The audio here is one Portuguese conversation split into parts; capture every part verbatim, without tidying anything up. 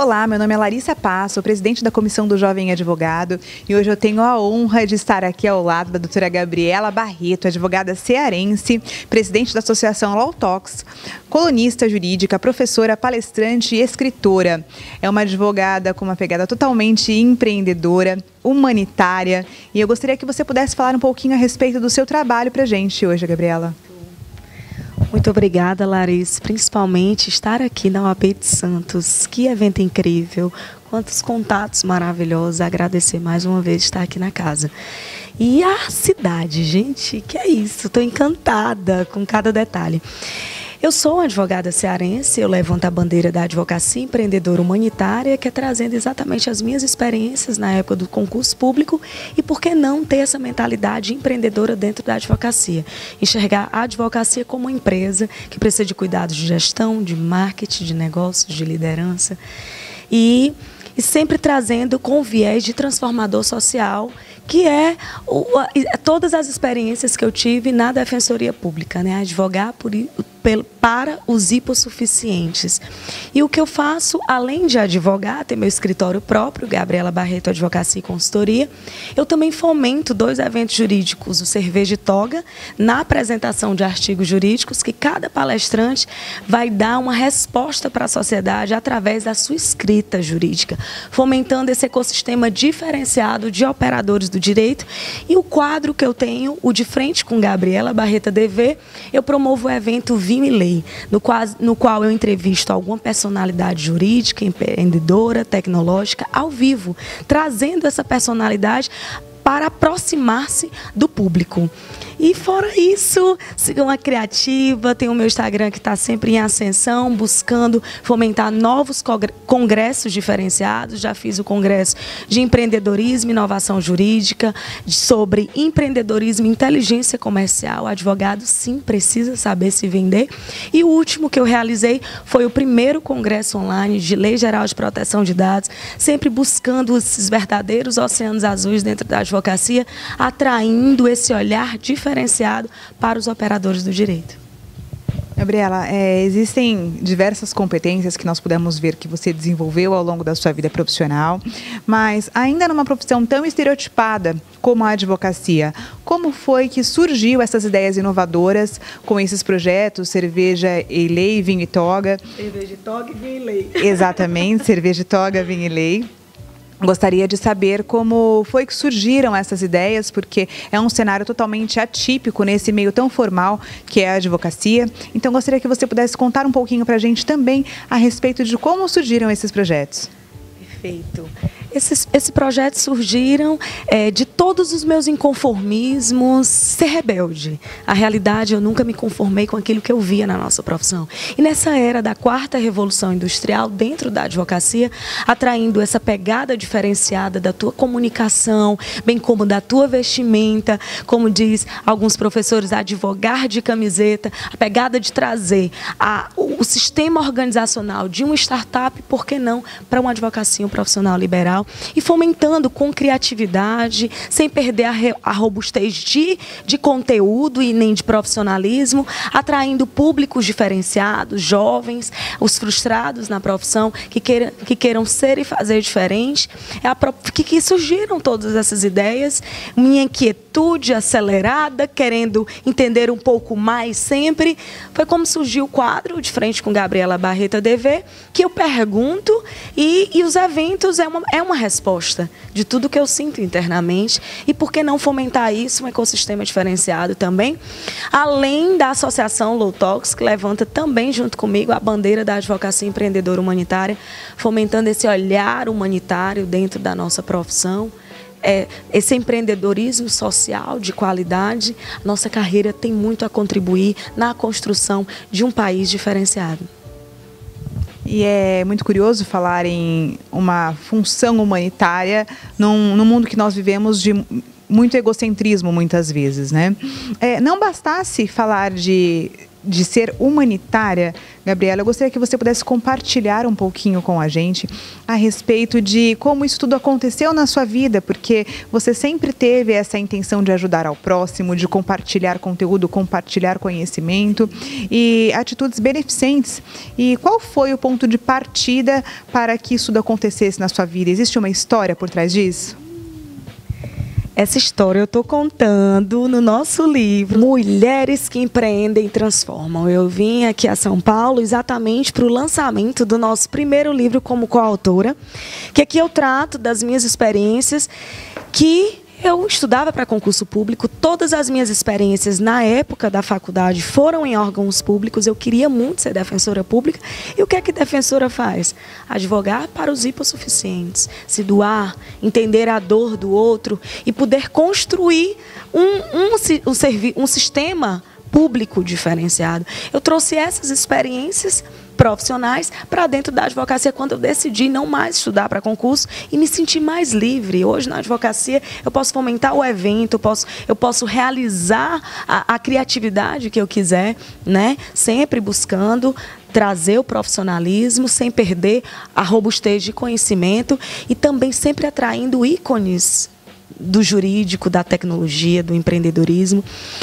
Olá, meu nome é Larissa Paz, sou presidente da Comissão do Jovem Advogado e hoje eu tenho a honra de estar aqui ao lado da doutora Gabriela Barreto, advogada cearense, presidente da Associação Law Talks, colunista jurídica, professora, palestrante e escritora. É uma advogada com uma pegada totalmente empreendedora, humanitária, e eu gostaria que você pudesse falar um pouquinho a respeito do seu trabalho para a gente hoje, Gabriela. Muito obrigada, Larissa, principalmente estar aqui na U A B de Santos. Que evento incrível, quantos contatos maravilhosos, agradecer mais uma vez estar aqui na casa. E a cidade, gente, que é isso, estou encantada com cada detalhe. Eu sou uma advogada cearense, eu levanto a bandeira da advocacia empreendedora humanitária, que é trazendo exatamente as minhas experiências na época do concurso público e por que não ter essa mentalidade empreendedora dentro da advocacia. Enxergar a advocacia como uma empresa que precisa de cuidados de gestão, de marketing, de negócios, de liderança e, e sempre trazendo com viés de transformador social, que é o, a, todas as experiências que eu tive na Defensoria Pública, né? Advogar por, para os hipossuficientes. E o que eu faço, além de advogar, ter meu escritório próprio, Gabriela Barreto Advocacia e Consultoria, eu também fomento dois eventos jurídicos, o Cerveja e Toga, na apresentação de artigos jurídicos, que cada palestrante vai dar uma resposta para a sociedade através da sua escrita jurídica, fomentando esse ecossistema diferenciado de operadores do direito. E o quadro que eu tenho, o De Frente com Gabriela Barreto D V, eu promovo o evento Vime Lei, no qual, no qual eu entrevisto alguma personalidade jurídica, empreendedora, tecnológica, ao vivo, trazendo essa personalidade para aproximar-se do público. E fora isso, sigam a Criativa, tem o meu Instagram que está sempre em ascensão, buscando fomentar novos congressos diferenciados. Já fiz o congresso de empreendedorismo e inovação jurídica, sobre empreendedorismo e inteligência comercial. O advogado, sim, precisa saber se vender. E o último que eu realizei foi o primeiro congresso online de Lei Geral de Proteção de Dados, sempre buscando esses verdadeiros oceanos azuis dentro da advocacia, atraindo esse olhar diferenciado diferenciado para os operadores do direito. Gabriela, é, existem diversas competências que nós pudemos ver que você desenvolveu ao longo da sua vida profissional, mas ainda numa profissão tão estereotipada como a advocacia, como foi que surgiu essas ideias inovadoras com esses projetos, Cerveja e Lei, Vinho e Toga? Cerveja e Toga e Vinho e Lei. Exatamente, Cerveja e Toga, Vinho e Lei. Gostaria de saber como foi que surgiram essas ideias, porque é um cenário totalmente atípico nesse meio tão formal que é a advocacia. Então, gostaria que você pudesse contar um pouquinho para a gente também a respeito de como surgiram esses projetos. Perfeito. Esses, esses projetos surgiram é, de todos os meus inconformismos, ser rebelde. A realidade, eu nunca me conformei com aquilo que eu via na nossa profissão. E nessa era da quarta revolução industrial, dentro da advocacia, atraindo essa pegada diferenciada da tua comunicação, bem como da tua vestimenta, como diz alguns professores, advogar de camiseta, a pegada de trazer a, o, o sistema organizacional de uma startup, por que não, para uma advocacia, um profissional liberal, e fomentando com criatividade, sem perder a, re, a robustez de, de conteúdo e nem de profissionalismo, atraindo públicos diferenciados, jovens, os frustrados na profissão, que queiram, que queiram ser e fazer diferente. É a, que, que surgiram todas essas ideias, minha inquietude acelerada, querendo entender um pouco mais sempre, foi como surgiu o quadro De Frente com Gabriela Barreto D V, que eu pergunto e, e os eventos é uma, é uma resposta de tudo que eu sinto internamente. E por que não fomentar isso, um ecossistema diferenciado também? Além da Associação Law Talks, que levanta também junto comigo a bandeira da advocacia empreendedora humanitária, fomentando esse olhar humanitário dentro da nossa profissão. É, esse empreendedorismo social de qualidade, nossa carreira tem muito a contribuir na construção de um país diferenciado. E é muito curioso falar em uma função humanitária num, num mundo que nós vivemos de muito egocentrismo muitas vezes, né? É, não bastasse falar de de ser humanitária, Gabriela, eu gostaria que você pudesse compartilhar um pouquinho com a gente a respeito de como isso tudo aconteceu na sua vida, porque você sempre teve essa intenção de ajudar ao próximo, de compartilhar conteúdo, compartilhar conhecimento e atitudes beneficentes. E qual foi o ponto de partida para que isso tudo acontecesse na sua vida? Existe uma história por trás disso? Essa história eu estou contando no nosso livro Mulheres que Empreendem e Transformam. Eu vim aqui a São Paulo exatamente para o lançamento do nosso primeiro livro como coautora, que aqui eu trato das minhas experiências que eu estudava para concurso público. Todas as minhas experiências na época da faculdade foram em órgãos públicos. Eu queria muito ser defensora pública. E o que é que defensora faz? Advogar para os hipossuficientes, se doar, entender a dor do outro e poder construir um, um, um, um sistema público diferenciado. Eu trouxe essas experiências profissionais para dentro da advocacia quando eu decidi não mais estudar para concurso e me sentir mais livre. Hoje na advocacia eu posso fomentar o evento, eu posso, eu posso realizar a, a criatividade que eu quiser, né? Sempre buscando trazer o profissionalismo sem perder a robustez de conhecimento e também sempre atraindo ícones do jurídico, da tecnologia, do empreendedorismo.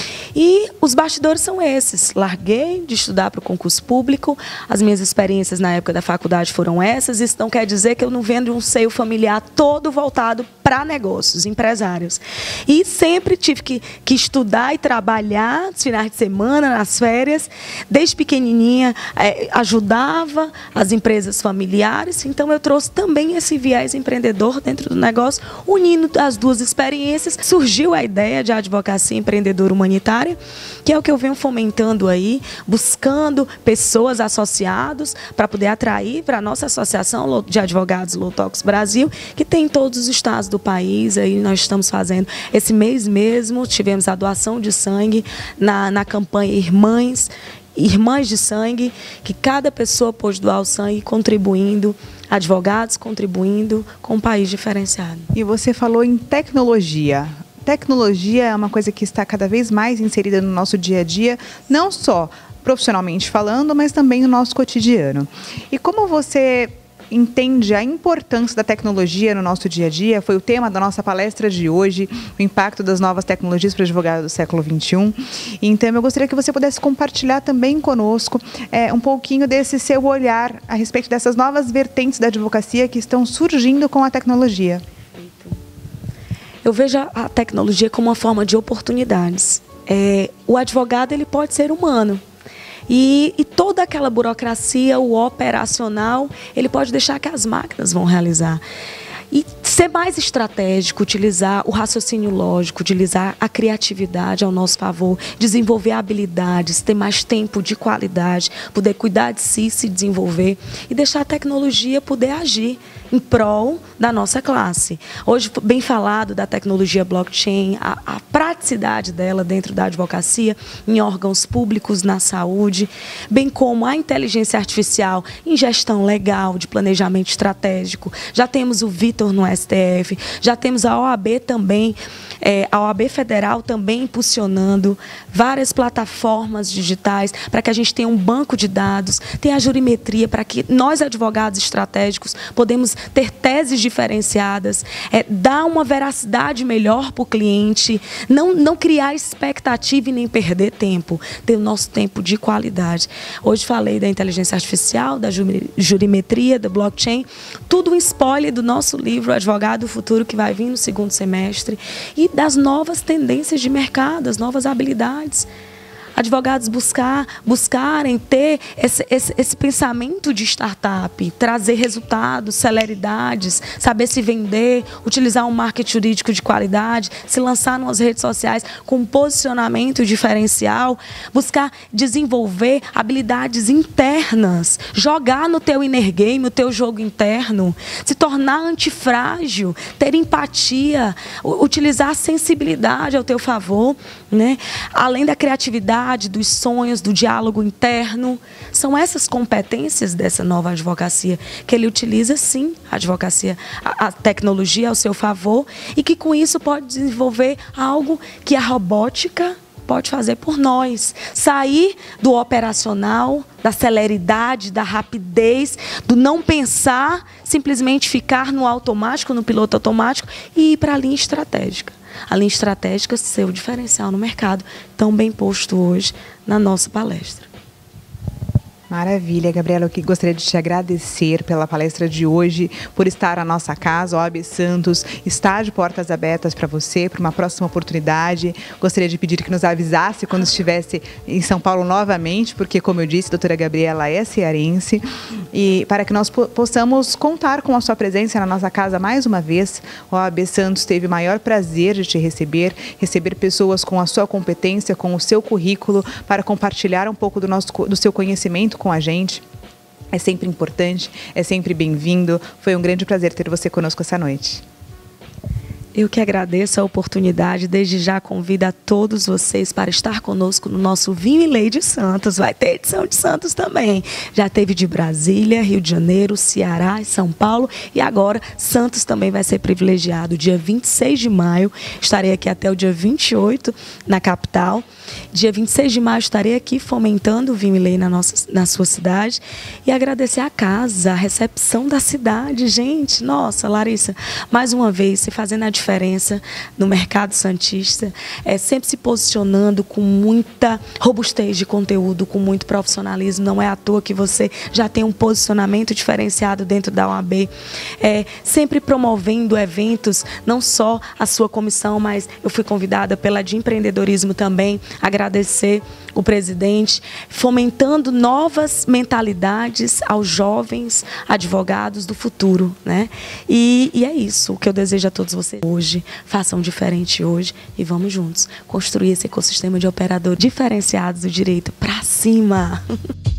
E os bastidores são esses. Larguei de estudar para o concurso público, as minhas experiências na época da faculdade foram essas. Isso não quer dizer que eu não venho de um seio familiar todo voltado para negócios, empresários. E sempre tive que, que estudar e trabalhar nos finais de semana, nas férias. Desde pequenininha, é, ajudava as empresas familiares. Então, eu trouxe também esse viés empreendedor dentro do negócio, unindo as duas experiências. Surgiu a ideia de advocacia empreendedora humanitária, que é o que eu venho fomentando aí, buscando pessoas associadas para poder atrair para a nossa associação de advogados Loutox Brasil, que tem em todos os estados do país. Aí nós estamos fazendo, esse mês mesmo, tivemos a doação de sangue na, na campanha Irmãs, Irmãs de Sangue, que cada pessoa pôde doar o sangue, contribuindo, advogados contribuindo com um país diferenciado. E você falou em tecnologia. Tecnologia é uma coisa que está cada vez mais inserida no nosso dia a dia, não só profissionalmente falando, mas também no nosso cotidiano. E como você entende a importância da tecnologia no nosso dia a dia? Foi o tema da nossa palestra de hoje, o impacto das novas tecnologias para o advogado do século vinte e um. Então, eu gostaria que você pudesse compartilhar também conosco é, um pouquinho desse seu olhar a respeito dessas novas vertentes da advocacia que estão surgindo com a tecnologia. Eu vejo a tecnologia como uma forma de oportunidades. É, o advogado ele pode ser humano. E, e toda aquela burocracia, o operacional, ele pode deixar que as máquinas vão realizar. E ser mais estratégico, utilizar o raciocínio lógico, utilizar a criatividade ao nosso favor, desenvolver habilidades, ter mais tempo de qualidade, poder cuidar de si, se desenvolver e deixar a tecnologia poder agir em prol da nossa classe. Hoje, bem falado da tecnologia blockchain, a, a praticidade dela dentro da advocacia, em órgãos públicos, na saúde, bem como a inteligência artificial em gestão legal, de planejamento estratégico. Já temos o Vitor no S T F, já temos a O A B também, é, a O A B Federal também impulsionando várias plataformas digitais para que a gente tenha um banco de dados, tenha a jurimetria para que nós, advogados estratégicos, podemos ter teses diferenciadas, é, dar uma veracidade melhor para o cliente, não, não criar expectativa e nem perder tempo, ter o nosso tempo de qualidade. Hoje falei da inteligência artificial, da jurimetria, da blockchain, tudo um spoiler do nosso livro Advogado do Futuro, que vai vir no segundo semestre, e das novas tendências de mercado, as novas habilidades. Advogados buscar, buscarem ter esse, esse, esse pensamento de startup, trazer resultados, celeridades, saber se vender, utilizar um marketing jurídico de qualidade, se lançar nas redes sociais com um posicionamento diferencial, buscar desenvolver habilidades internas, jogar no teu inner game, o teu jogo interno, se tornar antifrágil, ter empatia, utilizar a sensibilidade ao teu favor, né? Além da criatividade, dos sonhos, do diálogo interno. São essas competências dessa nova advocacia que ele utiliza, sim, a advocacia, a, a tecnologia ao seu favor, e que com isso pode desenvolver algo que a robótica pode fazer por nós. Sair do operacional, da celeridade, da rapidez, do não pensar, simplesmente ficar no automático, no piloto automático e ir para a linha estratégica. A linha estratégica ser o diferencial no mercado, tão bem posto hoje na nossa palestra. Maravilha, Gabriela, eu que gostaria de te agradecer pela palestra de hoje, por estar na nossa casa. O O A B Santos está de portas abertas para você, para uma próxima oportunidade. Gostaria de pedir que nos avisasse quando estivesse em São Paulo novamente, porque, como eu disse, a doutora Gabriela é cearense, e para que nós possamos contar com a sua presença na nossa casa mais uma vez. O O A B Santos teve o maior prazer de te receber, receber pessoas com a sua competência, com o seu currículo, para compartilhar um pouco do, nosso, do seu conhecimento com a gente. É sempre importante, é sempre bem-vindo. Foi um grande prazer ter você conosco essa noite. Eu que agradeço a oportunidade, desde já convido a todos vocês para estar conosco no nosso Vinho e Lei de Santos. Vai ter edição de Santos também. Já teve de Brasília, Rio de Janeiro, Ceará e São Paulo. E agora Santos também vai ser privilegiado. Dia vinte e seis de maio, estarei aqui até o dia vinte e oito na capital. Dia vinte e seis de maio estarei aqui fomentando o Vinho e Lei na, nossa, na sua cidade. E agradecer a casa, a recepção da cidade. Gente, nossa, Larissa, mais uma vez, se fazendo a diferença no mercado santista, é, sempre se posicionando com muita robustez de conteúdo, com muito profissionalismo. Não é à toa que você já tem um posicionamento diferenciado dentro da O A B, é, sempre promovendo eventos, não só a sua comissão, mas eu fui convidada pela de empreendedorismo também, agradecer o presidente, fomentando novas mentalidades aos jovens advogados do futuro, né? E, e é isso o que eu desejo a todos vocês hoje. Façam diferente hoje e vamos juntos construir esse ecossistema de operadores diferenciados do direito para cima.